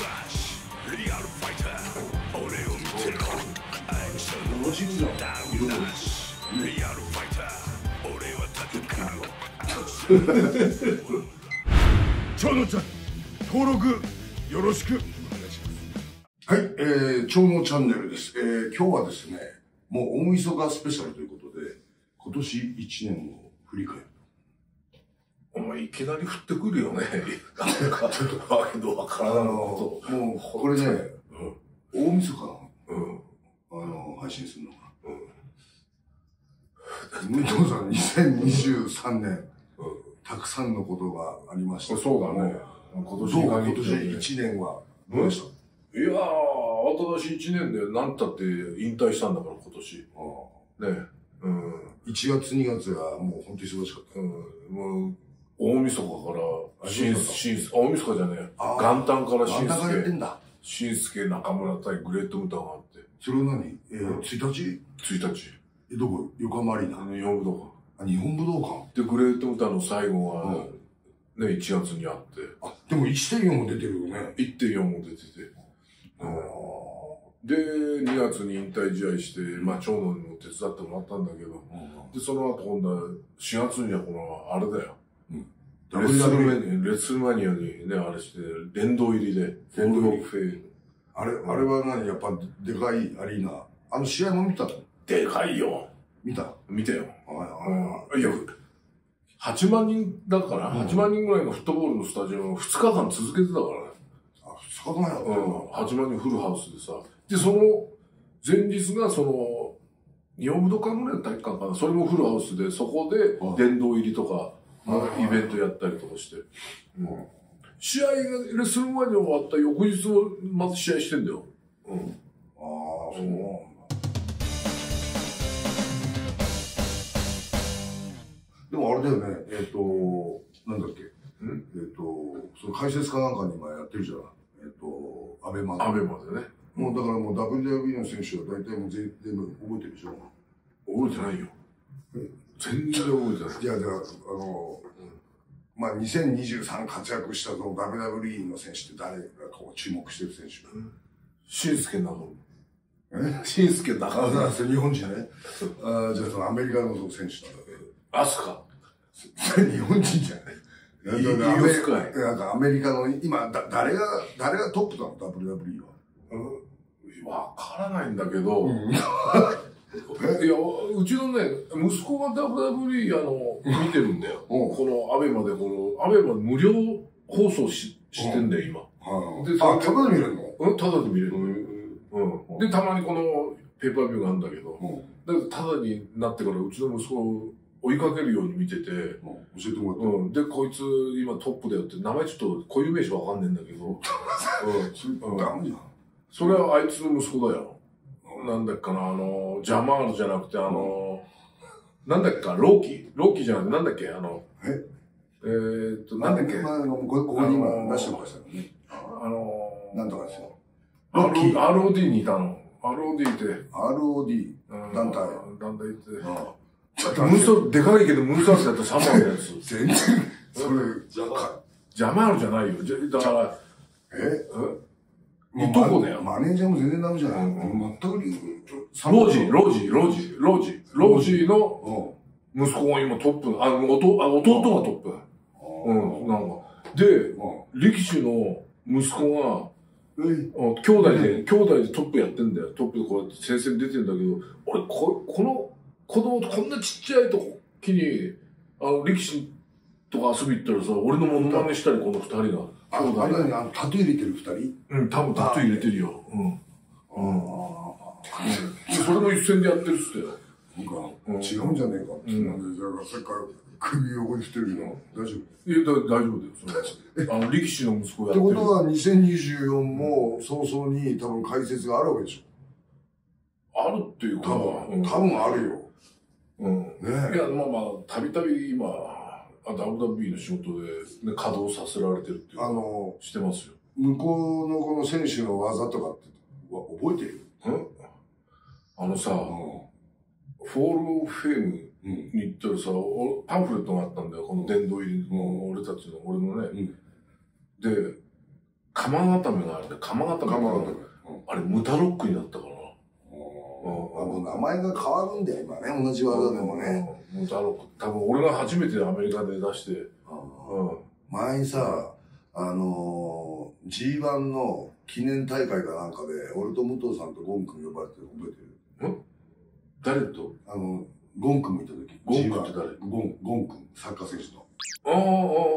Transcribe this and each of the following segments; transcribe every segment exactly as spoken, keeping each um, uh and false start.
長野ちゃん、登録よろしくお願いします。はい、えー、長野チャンネルです。えー、今日はですね、もう大晦日スペシャルということで、今年一年を振り返る。 お前いきなり降ってくるよね。なんか、ちょっとわけのわからないこと。 もう、これね、うん、大晦日の、 うん、 あの、配信するのかな。武藤さん、にせんにじゅうさんねん、うん、たくさんのことがありました。 そうだね。 今年、今年一年はどうでした？ いやー、新しい一年で何たって引退したんだから、今年。ああね、うん。 いちがつ、にがつはもう本当に忙しかった。 うん、もう、大晦日から、新、新、大晦日じゃねえ。元旦から新助。新助、中村対グレートムタンがあって。 それは何？えー、ついたち？ ついたち。 え、どこ？横浜アリーナ？ 日本武道館。あ、日本武道館。 で、グレートムタンの最後は、ね、いちがつにあって。 あ、でも いってんよん も出てるよね。 いってんよん も出てて。で、にがつに引退試合して、まあ、長野にも手伝ってもらったんだけど、で、その後今度はしがつにはこの、あれだよ。レッスルマニア、レッスルマニアにね、あれして、殿堂入りで、フォールオブフェイム。 あれ、あれは何やっぱでかいアリーナ。あの試合も見たの？ でかいよ。 見た？ 見たよ。 ああ、いや、はちまんにんだから、はちまんにんぐらいのフットボールのスタジオをふつかかん続けてたからね。 あ、ふつかかんやったよ。 はちまんにんフルハウスでさ。で、その前日がその、日本武道館ぐらいの体育館かな。それもフルハウスで、そこで殿堂入りとか、イベントやったりとかして。うん、試合がレッスルマニア終わった翌日もまた試合してんだよ。うん、ああ、そうなんだ。でもあれだよね、えっと、なんだっけ、えっと、その解説かなんかに今やってるじゃない。えっと、アベマで。 アベマでね。 もうだからもう ダブリューダブリュー の選手は大体もう全部覚えてるでしょ。 覚えてないよ。全然覚えてない。 いや、だから、あの、まあ、にせんにじゅうさん活躍したその ダブリューダブリュー の選手って誰がこう注目してる選手？ 新助中村。 え？ 新助中村。 あ、日本人ね。あ、じゃあそのアメリカの選手だ。 アスカ。 日本人じゃない。 イーグルスカイ。 なんかアメリカの、今、だ、誰が、誰がトップなの？ ダブリューダブリュー は。 うん、わからないんだけど、うん、いや、うちのね、息子が ダブリューダブリュー あの、見てるんだよ。うん、このアベマで、この、アベマ無料放送し、してんだよ、今。 うん、で、あ、タダで見れるの？ うん、タダで見れる。うん。で、たまにこの、ペーパービューがあるんだけど、うん、だけどタダになってからうちの息子を追いかけるように見てて、うん、 教えてもらった。 うん。で、こいつ今トップだよって、名前ちょっと固有名詞わかんねえんだけど、うん。 それダメじゃん。 それはあいつの息子だよ。なんだっけかな、あの、ジャマールじゃなくて、あの、なんだっけか、ローキローキじゃなくて、なんだっけ、あの、 ええーっと、なんだっけ。 まあ、ここに今出してもらったね。 あの、 なんとかですよ。 ローキー。アールオーディー にいたの。アールオーディー って。 アールオーディー 団体。 団体って。ムーンソでかいけど、ムーンサースだとさんばんのやつ。 全然、それ、 ジャマール。ジャマールじゃないよ。じゃ、だから、 えいとこだよ。 マネージャーも全然ダメじゃない。全く、 ロージー、ロージー、ロージー、ロージー、ロージーの息子が今トップ、あ、弟、あ、弟がトップ。うん、なんか。で、力士の息子が、兄弟で、兄弟でトップやってんだよ。トップでこうやって先生に出てんだけど、俺、こ、この子供とこんなちっちゃい時に、あの、力士とか遊び行ったらさ、俺のモノマネしたり、この二人が。 あ、あれあの、タトゥー入れてる二人？ うん、多分タトゥー入れてるよ。うん。うん。それも一戦でやってるっつってよ。 なんか、違うんじゃねえかって。なんで、だからさっきから首横に振ってるけど、大丈夫？ いや、大丈夫だよ。あの、力士の息子やってる。 ってことは、にせんにじゅうよんも早々に多分解説があるわけでしょ。あるっていうか、 多分、多分あるよ。 うん。ねいや、まあまあ、たびたび今、ダブリューダブリュー の仕事で、ね、稼働させられてるっていうあの、してますよ。 向こうのこの選手の技とかって覚えてる？ んあのさ、うん、フォール・オブ・フェームに行ったらさ、パンフレットがあったんだよ、この殿堂入りの俺たちの、俺のね。うん、で、 釜固めがあるんで、釜固め。釜固め。あれ、ムタロックになったからな。 もう名前が変わるんだよ、今ね、同じ技でもね。 ムタロック。多分俺が初めてアメリカで出して。 前にさ、あのー、ジーワン の記念大会かなんかで、俺と武藤さんとゴン君呼ばれてる覚えてる？ん誰と？ あの、ゴン君もいた時。 ゴン君って誰？ ゴン、ゴン君、サッカー選手の。 ああ、ああ、ああ、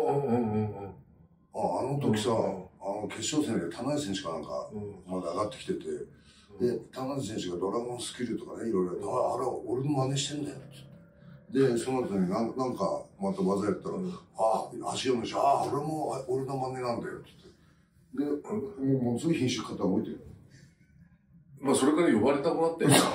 ああ、あの時さ、あの決勝戦で田中選手かなんか、まだ上がってきてて、で、田中選手がドラゴンスキルとかね、いろいろやって、あ、あれ、俺の真似してんだよ、って。で、その後になん、なんか、また技やったら、うん、ああ、足読むし、ああ、俺も、俺の真似なんだよ、って言って。で、もう、もうすぐ品種方覚えてる。 まあ、それから呼ばれたくなってんだ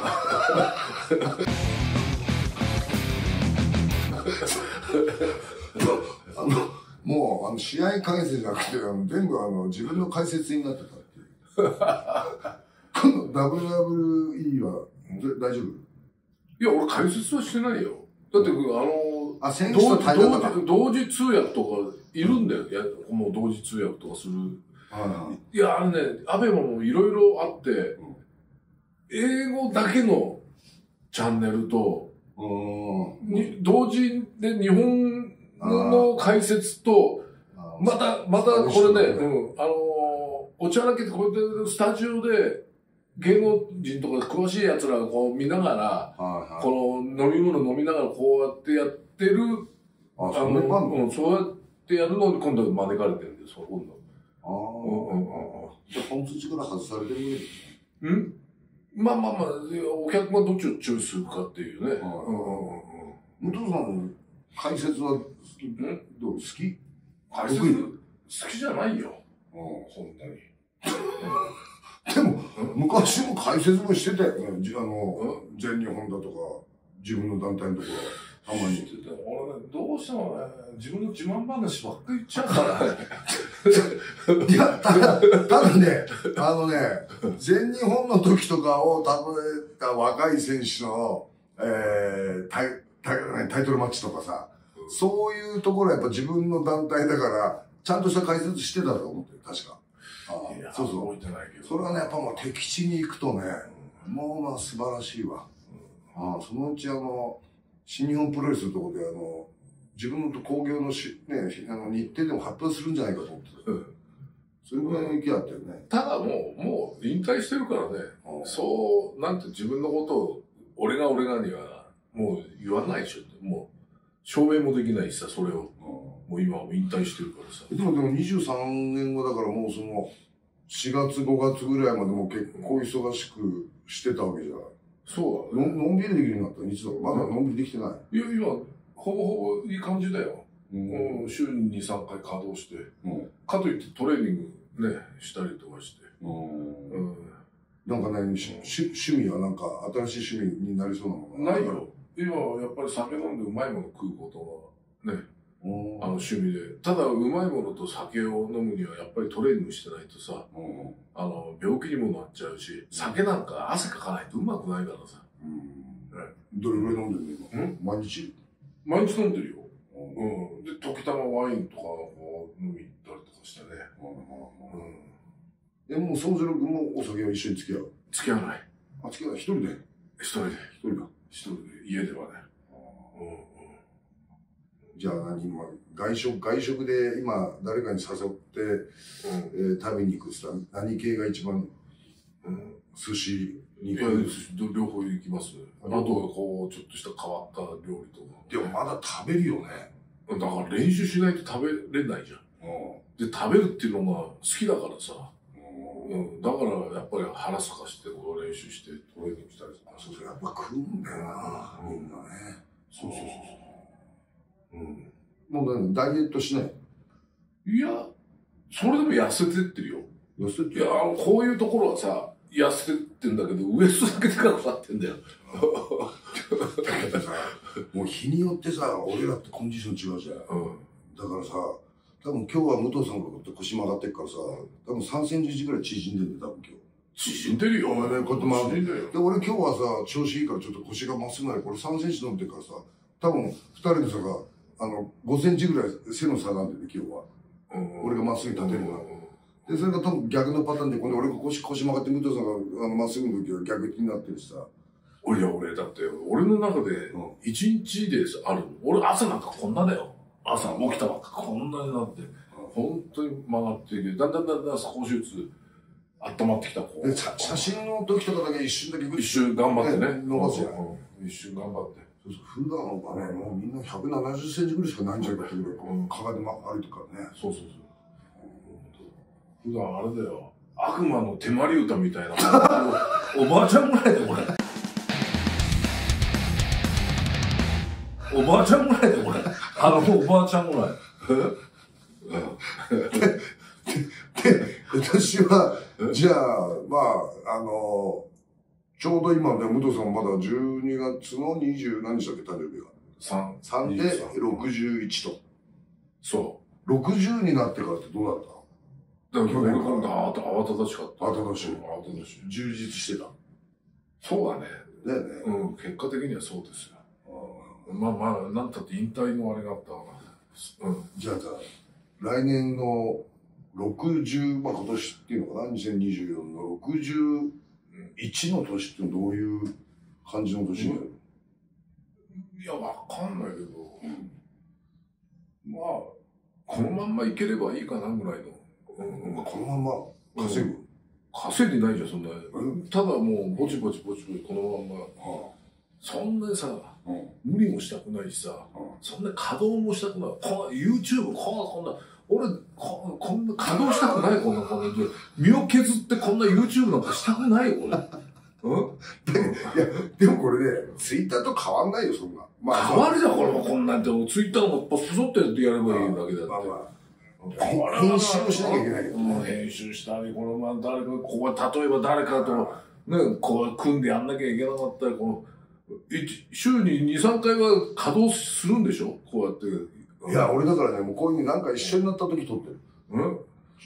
あの、もう、あの、試合解説じゃなくて、あの、全部あの、自分の解説になってたっていう。今度 ダブリューダブリューイー は、大丈夫？ いや、俺解説はしてないよ。だって、あの、 あ、選手と対談だ同時通訳とかいるんだよ。いや、もう同時通訳とかする。いや、あのね、アベマもいろいろあって、うん、英語だけのチャンネルと、に同時で日本の解説と、また、またこれね、うん、あのー、おちゃらけてこうやってスタジオで芸能人とか詳しい奴らがこう見ながら、はいはい、この飲み物飲みながらこうやってやってる、 あ、あの、 うん、そうやってやるのに今度招かれてるんですよ、今度。 ああ、うんうんうん。じゃあ本筋から外されてるんですね。んまあまあまあ、お客がどっちをチョイスするかっていうね。 武藤さん、解説は、どう好き？ 解説好きじゃないよ。うん、本当に。 でも、昔も解説もしてたよね。あの、全日本だとか、自分の団体のところ、たまに言ってた。 俺ね、どうしてもね、自分の自慢話ばっかり言っちゃうからね。 いや、ただ、ただね、あのね、全日本の時とかを例えた若い選手の、えー、タイ、タイ、タイトルマッチとかさ、うん、そういうところはやっぱ自分の団体だから、ちゃんとした解説してたと思ってる、確か。 ああ、そうそう。覚えてないけど。 それはね、やっぱもう敵地に行くとね、うん、もうまあ素晴らしいわ。うん、ああ、そのうちあの、新日本プロレスのところであの、自分の興行のし、ね、あの日程でも発表するんじゃないかと思ってた。うん、それぐらいの勢いあったよね。 ただもう、もう引退してるからね、うん、そう、なんて自分のことを、俺が俺がには、もう言わないでしょ。もう、証明もできないしさ、それを。もう今は引退してるからさ。 でもでもにじゅうさんねんごだからもうその、しがつごがつぐらいまでも結構忙しくしてたわけじゃない。 そうだね。のんびりできるようになったいつだろう。まだのんびりできてない。 いや、今、ほぼほぼいい感じだよ。うん、週にに、さんかい稼働して。うん、かといってトレーニングね、したりとかして。うん、 なんかね、趣味はなんか新しい趣味になりそうなものがないよ。今はやっぱり酒飲んでうまいもの食うことがね、あの趣味で。ただうまいものと酒を飲むにはやっぱりトレーニングしてないとさ、あの、病気にもなっちゃうし、酒なんか汗かかないとうまくないからさ。うん、 ね、どれぐらい飲んでるの今？毎日？ 毎日飲んでるよ。うん。で、時たまワインとかこう飲み行ったりとかしてね。 うん。でも、宗次郎君もお酒は一緒に付き合う？ 付き合わない。 あ、付き合わない。一人で？ 一人で。 一人だ。 一人で、家ではね。 じゃあ何今、外食、外食で今誰かに誘って、うんえー、食べに行くって言ったら何系が一番、うん、寿司に行く？両方行きますね。あとこう、ちょっとした変わった料理とか。 でもまだ食べるよね。 だから練習しないと食べれないじゃん。うん、で、食べるっていうのが好きだからさ。うん、だからやっぱり腹すかしてこう練習してトレーニングしたりとか。 そうそう、やっぱ食うんだよな、みんなね。 そうそうそうそう。うん。 もう何、ダイエットしない？ いや、それでも痩せてってるよ。 痩せてってる？ いや、あの、こういうところはさ、痩せてってんだけど、ウエストだけでかくなってんだよ。 だけどさ、もう日によってさ、俺らってコンディション違うじゃん。うん、だからさ、多分今日は武藤さんがこうやって腰曲がってるからさ、多分さんセンチぐらい縮んでるんだよ、多分今日。 縮んでるよ。 お前ね、こうやって曲がって。で、俺今日はさ、調子いいからちょっと腰がまっすぐなる。これさんセンチ伸びてるからさ、多分二人でさ、あの、ごセンチぐらい背の差なんだよね、今日は。うん、俺がまっすぐ立てるから。 で、それが多分逆のパターンで、今度俺が腰、腰曲がって武藤さんが、あの、まっすぐの時は逆になってるしさ。 いや、俺、だって、俺の中で、一日である。俺、朝なんかこんなだよ。朝起きたばっかこんなになって、本当に曲がっていけ、だんだんだんだん少しずつ温まってきた。こう写真の時とかだけ一瞬だけ一瞬頑張ってね。 伸ばすやん。 一瞬頑張って。 そうそう、普段はね、もうみんなひゃくななじゅっセンチぐらいしかないんじゃないかってぐらい、こう、かがで歩いてからね。 そうそうそう。普段あれだよ。悪魔の手まり歌みたいな。おばあちゃんぐらいだよ、これ。おばあちゃんぐらいだよ、これ。あの、おばあちゃんぐらい。 で、私は、じゃあ、まあ、あの、ちょうど今ね、武藤さんまだじゅうにがつのにじゅう何日だっけ、誕生日が。 三。 三でろくじゅういちと。 そう。 ろくじゅうになってからってどうだった？ だから俺今度慌ただしかった。 慌ただしい。 慌ただしい。 充実してた。 そうだね。 だよね。 うん、結果的にはそうですよ。まあまあ、なんたって引退のあれがあったから。うん。 じゃあさ、来年のろくじゅう、まあ今年っていうのかな、にせんにじゅうよんのろくじゅういちの年ってどういう感じの年になる？ いや、わかんないけど、まあ、このまんまいければいいかなぐらいの。 うん、このまま稼ぐ、 稼いでないじゃん、そんな。ただもう、ぼちぼちぼちぼち、このまんま。そんなにさ、無理もしたくないしさ、そんな稼働もしたくない。こんな YouTube、こんな、こんな、俺、ここんな稼働したくない、こんな、こんな。身を削ってこんな YouTube なんかしたくないよ、俺。うん、いや、でもこれね、ツイッターと変わんないよ、そんな。 まあ、変わるじゃん、これもこんなんて。ツイッターもポソってやってやればいいだけだって。まあまあ編集をしなきゃいけないけどね。うん、編集したり、このまま誰か、ここは例えば誰かと、ね、こう組んでやんなきゃいけなかったり、この、週にに、さんかいは稼働するんでしょこうやって。 いや、俺だからね、もうこういうふうになんか一緒になった時撮ってる。 うん、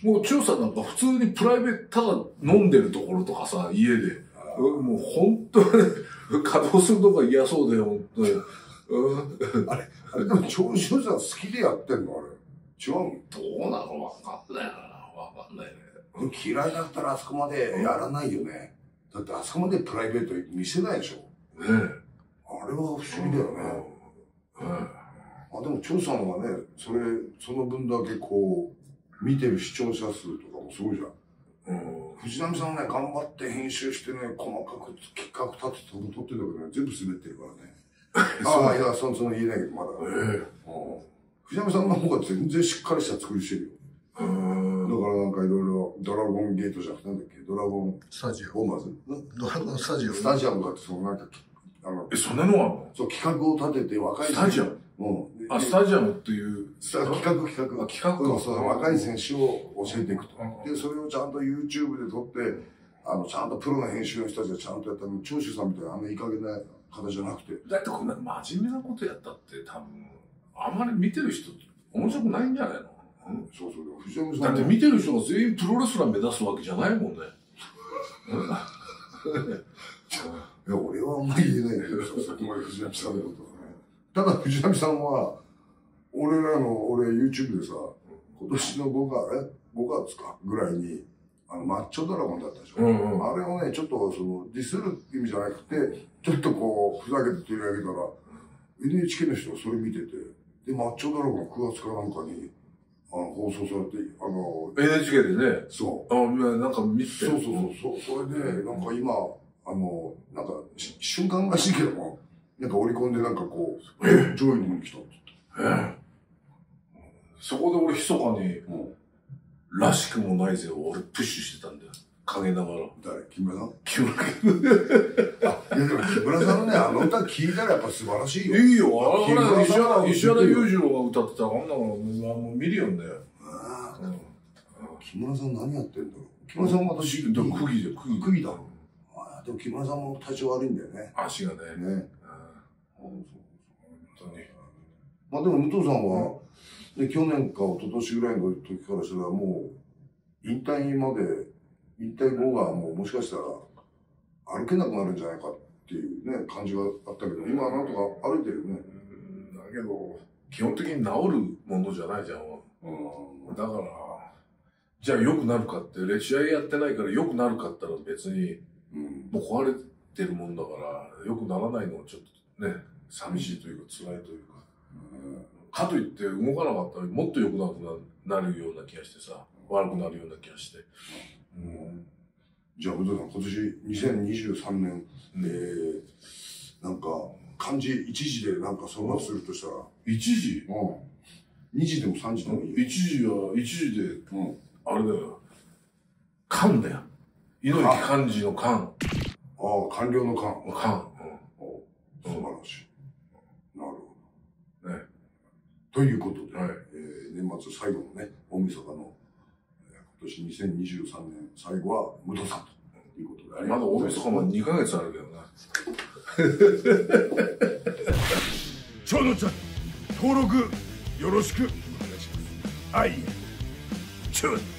もう、千代さんなんか普通にプライベート、ただ飲んでるところとかさ、家で。もう本当に稼働するとこが嫌そうだよ、本当に。 あれ、あれでも長州さん好きでやってんのあれ。違うの？ どうなのわかんないな。わかんないね。 嫌いだったらあそこまでやらないよね。だってあそこまでプライベート見せないでしょ。ねえ。あれは不思議だよね。うん。あ、でも長さんはね、それ、その分だけこう、見てる視聴者数とかもすごいじゃん。うん、藤波さんはね、頑張って編集してね、細かく企画立てて撮ってるけどね、全部滑ってるからね。ああ、いや、その、その言えないけど、まだ。ええー。藤波さんの方が全然しっかりした作りしてるよ。だからなんかいろいろ、ドラゴンゲートじゃなくて、なんだっけ、ドラゴンスタジオ。 ボーマーズドラゴンスタジオ。 スタジアムだって、そのなんか、 あの、え、そんなのあんの？ そう、企画を立てて若い。 スタジアム？うん。あ、スタジアムっていう。 企画、企画。 あ、企画か。 そう、若い選手を教えていくと。で、それをちゃんと YouTube で撮って、あの、ちゃんとプロの編集の人たちがちゃんとやったの、長州さんみたいなあんないい加減な方じゃなくて。 だってこんな真面目なことやったって多分、あんまり見てる人面白くないんじゃないの？ うん、そうそう。藤波さんだって見てる人が全員プロレスラー目指すわけじゃないもんね。 いや、俺はあんまり言えないんだけど、そこまで藤波さんのことはね。ただ藤波さんは、俺らの、俺 YouTube でさ、今年のごがつ、え ?ごがつかぐらいに、あの、マッチョドラゴンだったでしょ。うんうん、あれをね、ちょっとその、ディスるって意味じゃなくて、ちょっとこう、ふざけて取り上げたら、エヌエイチケー の人がそれ見てて、で、マッチョドラゴンくがつかなんかに、あの、放送されて、あの、 エヌエイチケー でね。 そう。 あ、なんか見てそうそうそう。それで、なんか今、あの、なんか、瞬間らしいけども、なんか織り込んでなんかこう、上位に来たって言って。えそこで俺密かに、らしくもないぜを俺プッシュしてたんだよ。陰ながら。 誰？木村さん？ 木村君。 あ、いやでも木村さんのね、あの歌聞いたらやっぱ素晴らしいよ。 いいよ。あれ、石原、石原裕次郎が歌ってたら、あんなのもうミリオンだよ。 ああ。木村さん何やってんだろう。木村さんも私、 釘じゃん、釘。 釘だ。ああ、でも木村さんも体調悪いんだよね。 足がね。 ね。 本当に。 まあでも武藤さんは、で、去年か一昨年ぐらいの時からしたらもう、引退まで、引退後がもうもしかしたら歩けなくなるんじゃないかっていうね、感じがあったけど、今はなんとか歩いてるよね。 だけど、基本的に治るものじゃないじゃん。うん、だから、 じゃあ良くなるかって、レ試合やってないから良くなるかったら別に、うん、もう壊れてるもんだから、良くならないのはちょっとね、寂しいというか辛いというか。うん、かといって動かなかったらもっと良くなくなるような気がしてさ、悪くなるような気がして。 うん、じゃあ、武藤さん、今年にせんにじゅうさんねん、うん、えー、なんか、漢字一字でなんか総合するとしたら。 一字？ うん。二字でも三字でもいいよ。 一字は、一字で、うん、あれだよ。官だよ。猪木漢字の官。ああ、官僚の官。 官。 うん。素晴らしい。なるほど。ね。ということで、はい、えー、年末最後のね、大晦日の、今年にせんにじゅうさんねん最後は武藤さんということでありまだ大晦日もにかげつあるけどな。 長野ちゃん、登録よろしくお願いします。あいえ、ちょっ